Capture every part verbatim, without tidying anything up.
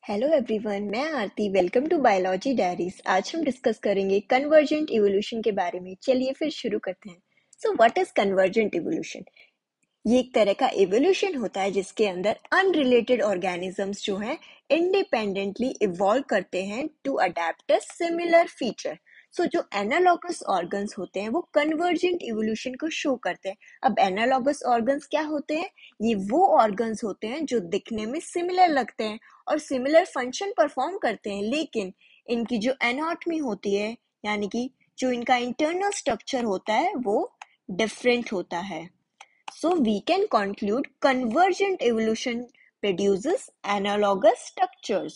Hello everyone, मैं Aarti. Welcome to biology diaries. आज हम डिस्कस करेंगे कन्वर्जेंट इवोल्यूशन के बारे में। चलिए फिर शुरू करते हैं। So what is convergent evolution? ये एक तरह का इवोल्यूशन होता है जिसके अंदर अनरिलेटेड ऑर्गेनिजम्स जो हैं इंडिपेंडेंटली इवॉल्व करते हैं to adapt a similar feature. So जो एनालॉगस ऑर्गन्स होते हैं वो कन्वर्जेंट इवोल्यूशन को शो करते हैं। अब एनालॉगस ऑर्गन्स क्या होते हैं? ये वो ऑर्गन्स होते हैं जो दिखने में सिमिलर लगते हैं और सिमिलर फंक्शन परफॉर्म करते हैं, लेकिन इनकी जो एनाटॉमी होती है, यानी कि जो इनका इंटरनल स्ट्रक्चर होता है, वो डिफरेंट होता है। So we can conclude convergent evolution produces analogous structures.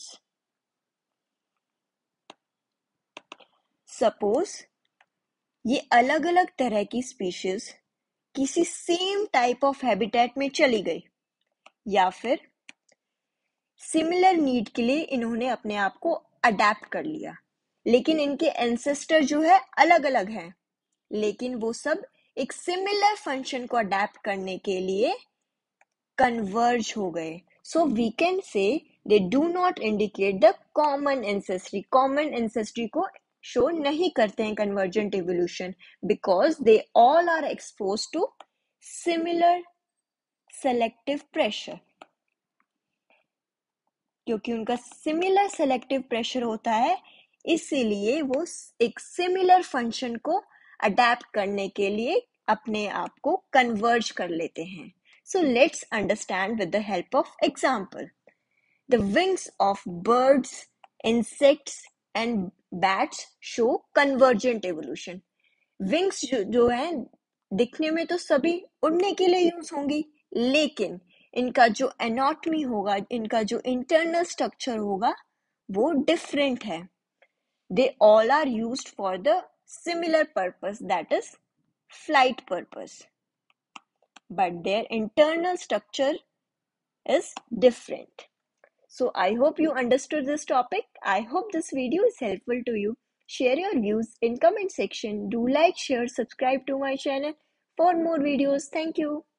Suppose ये अलग अलग तरह की स्पीशीज किसी सेम टाइप ऑफ हैबिटेट में चली गई, या फिर सिमिलर नीड के लिए इन्होंने अपने आप को अडेप्ट कर लिया, लेकिन इनके एंसेस्टर जो है अलग अलग हैं, लेकिन वो सब एक सिमिलर फंक्शन को अडेप्ट करने के लिए कन्वर्ज हो गए. So we can say they do not indicate the common ancestry. Common ancestry को show नहीं करते हैं convergent evolution because they all are exposed to similar selective pressure. क्योंकि उनका similar selective pressure होता है, इसीलिए वो एक similar function को adapt करने के लिए अपने आप को converge कर लेते हैं. So let's understand with the help of example. The wings of birds, insects and bats show convergent evolution. Wings जो, जो हैं दिखने में तो सभी उड़ने के लिए यूज होंगी, लेकिन इनका जो एनाटॉमी होगा, इनका जो इंटरनल स्ट्रक्चर होगा, वो डिफरेंट है. They all are used for the similar purpose, that is flight purpose. But their internal structure is different. So I hope you understood this topic. I hope this video is helpful to you. Share your views in comment section. Do like, share, subscribe to my channel for more videos. Thank you.